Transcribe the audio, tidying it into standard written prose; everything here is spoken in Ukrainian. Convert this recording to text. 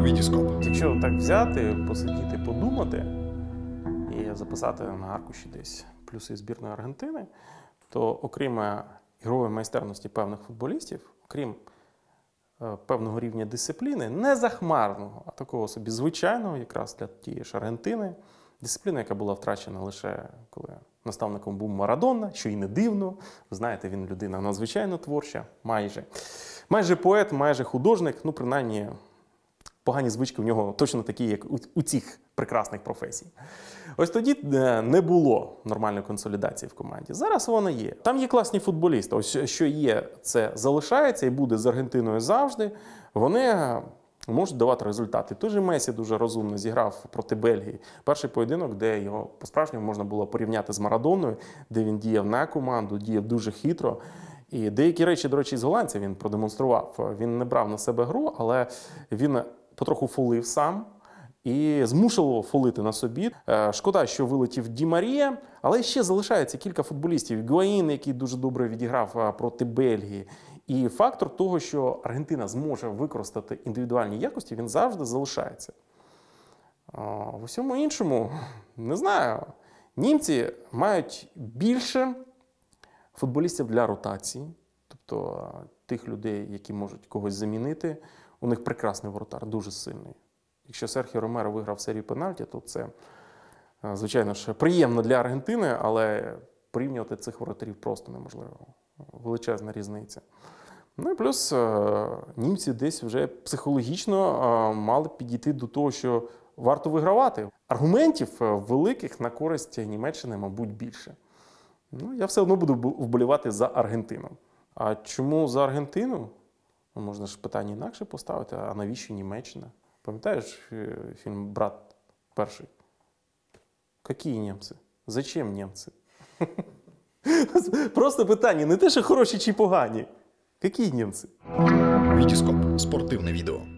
Вітіскоп. Якщо так взяти, посидіти, подумати і записати на аркуші десь плюси збірної Аргентини, то окрім ігрової майстерності певних футболістів, окрім певного рівня дисципліни, не захмарного, а такого собі звичайного якраз для тієї ж Аргентини, дисципліна, яка була втрачена лише коли наставником був Марадона, що і не дивно. Ви знаєте, він людина надзвичайно творча, майже поет, майже художник, ну принаймні погані звички в нього точно такі, як у цих прекрасних професій. Ось тоді не було нормальної консолідації в команді. Зараз вона є. Там є класні футболісти. Ось що є, це залишається і буде з Аргентиною завжди. Вони можуть давати результати. Той же Месі дуже розумно зіграв проти Бельгії. Перший поєдинок, де його по-справжньому можна було порівняти з Марадоною, де він діяв на команду, діяв дуже хитро. І деякі речі, до речі, з голландця він продемонстрував. Він не брав на себе гру, але він потроху фолив сам і змушував фолити на собі. Шкода, що вилетів Ді Марія, але ще залишається кілька футболістів. Гуаїн, який дуже добре відіграв проти Бельгії. І фактор того, що Аргентина зможе використати індивідуальні якості, він завжди залишається. В усьому іншому, не знаю, німці мають більше футболістів для ротації, тобто тих людей, які можуть когось замінити. У них прекрасний воротар, дуже сильний. Якщо Серхіо Ромеро виграв серію пенальті, то це, звичайно ж, приємно для Аргентини, але порівнювати цих воротарів просто неможливо. Величезна різниця. Ну і плюс німці десь вже психологічно мали підійти до того, що варто вигравати. Аргументів великих на користь Німеччини, мабуть, більше. Ну, я все одно буду вболівати за Аргентину. А чому за Аргентину? Ну, можна ж питання інакше поставити, а навіщо Німеччина? Пам'ятаєш фільм «Брат» перший? Які німці? Зачем німці? Просто питання, не те, що хороші чи погані. Які німці? Вітіскоп. Спортивне відео.